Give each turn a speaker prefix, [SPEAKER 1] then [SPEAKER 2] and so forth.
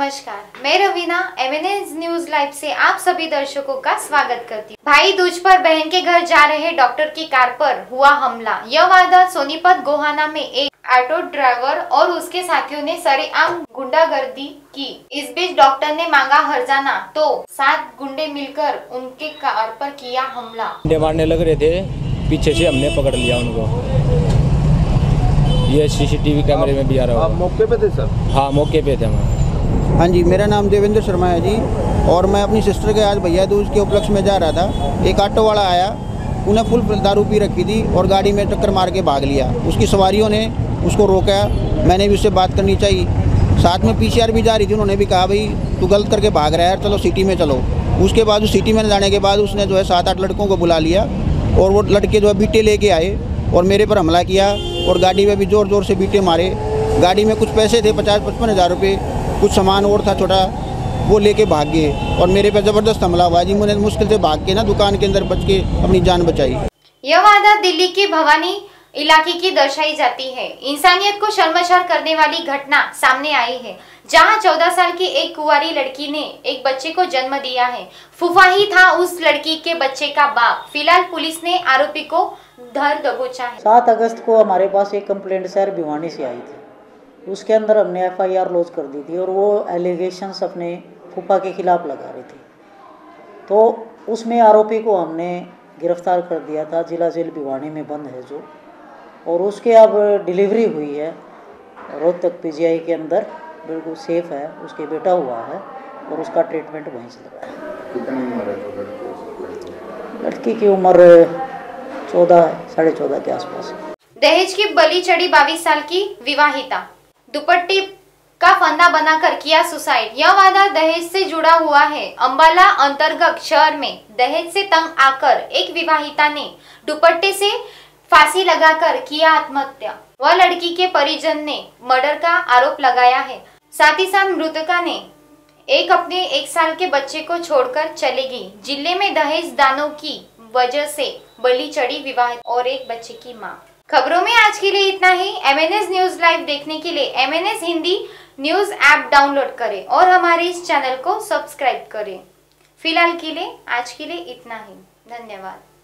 [SPEAKER 1] नमस्कार, मैं Raveena MNS news live से आप सभी दर्शकों का स्वागत करती हूँ। भाई दूज पर बहन के घर जा रहे डॉक्टर की कार पर हुआ हमला। यह वारदात सोनीपत गोहाना में एक ऑटो ड्राइवर और उसके साथियों ने सरेआम गुंडागर्दी की। इस बीच डॉक्टर ने मांगा हर्जाना तो 7 गुंडे मिलकर उनके कार पर किया हमला।
[SPEAKER 2] मारने लग रहे थे, पीछे से हमने पकड़ लिया उनको। ये CCTV कैमरे में भी आ रहा है।
[SPEAKER 3] आप मौके पे थे सर?
[SPEAKER 2] हाँ, मौके पे थे हम।
[SPEAKER 4] हाँ जी, मेरा नाम देवेंद्र शर्मा है जी, और मैं अपनी सिस्टर के आज भैया दूज के उपलक्ष्य में जा रहा था। एक ऑटो वाला आया, उन्हें फुल दारू पी रखी थी और गाड़ी में टक्कर मार के भाग लिया। उसकी सवारियों ने उसको रोका, मैंने भी उससे बात करनी चाहिए। साथ में PCR भी जा रही थी, उन्होंने भी कहा भाई तू गलत करके भाग रहा है, चलो सिटी में चलो। उसके बाद उस सिटी में जाने के बाद उसने जो है 7-8 लड़कों को बुला लिया और वो लड़के जो है बीटे लेके आए और मेरे पर हमला किया और गाड़ी में भी ज़ोर ज़ोर से बीटे मारे। गाड़ी में कुछ पैसे थे 50-55 हज़ार रुपये, कुछ सामान और था छोटा, वो लेके भाग गए और मेरे पे ज़बरदस्त हमला हुआ जी। मैंने मुश्किल से भाग के ना दुकान के अंदर बच के अपनी जान बचाई।
[SPEAKER 1] यह वारदात दिल्ली के भवानी इलाके की दर्शाई जाती है। इंसानियत को शर्मसार करने वाली घटना सामने आई है, जहां 14 साल की एक कुंवारी लड़की ने एक बच्चे को जन्म दिया है। फूफा ही था उस लड़की के बच्चे का बाप। फिलहाल पुलिस ने आरोपी को धर दबोचा है।
[SPEAKER 5] 7 अगस्त को हमारे पास एक कंप्लेंट शहर भिवानी से आई थी। उसके अंदर हमने FIR लॉन्च कर दी थी और वो एलिगेशंस अपने फूफा के खिलाफ लगा रही थी। तो उसमें आरोपी को हमने गिरफ्तार कर दिया था। जिला जेल भिवानी में बंद है जो, और उसके अब डिलीवरी हुई है रोहतक PGI के अंदर, बिल्कुल सेफ है। उसके बेटा हुआ है और उसका ट्रीटमेंट वहीं से लगा है।
[SPEAKER 3] कितनी उम्र है
[SPEAKER 5] लड़की की उम्र 14 साढ़े 14 के आसपास।
[SPEAKER 1] दहेज की बलि चढ़ी 22 साल की विवाहिता, दुपट्टे का फंदा बनाकर किया सुसाइड। यह वारदात दहेज से जुड़ा हुआ है। अंबाला अंतर्गत शहर में दहेज से तंग आकर एक विवाहिता ने दुपट्टे से फांसी लगाकर किया आत्महत्या। वह लड़की के परिजन ने मर्डर का आरोप लगाया है। साथ ही साथ मृतका ने अपने 1 साल के बच्चे को छोड़कर चली गई। जिले में दहेज दानों की वजह से बलि चढ़ी विवाहित और एक बच्चे की मां। खबरों में आज के लिए इतना ही। MNS न्यूज लाइव देखने के लिए MNS Hindi news app download करें और हमारे इस चैनल को सब्सक्राइब करें। फिलहाल के लिए आज के लिए इतना ही। धन्यवाद।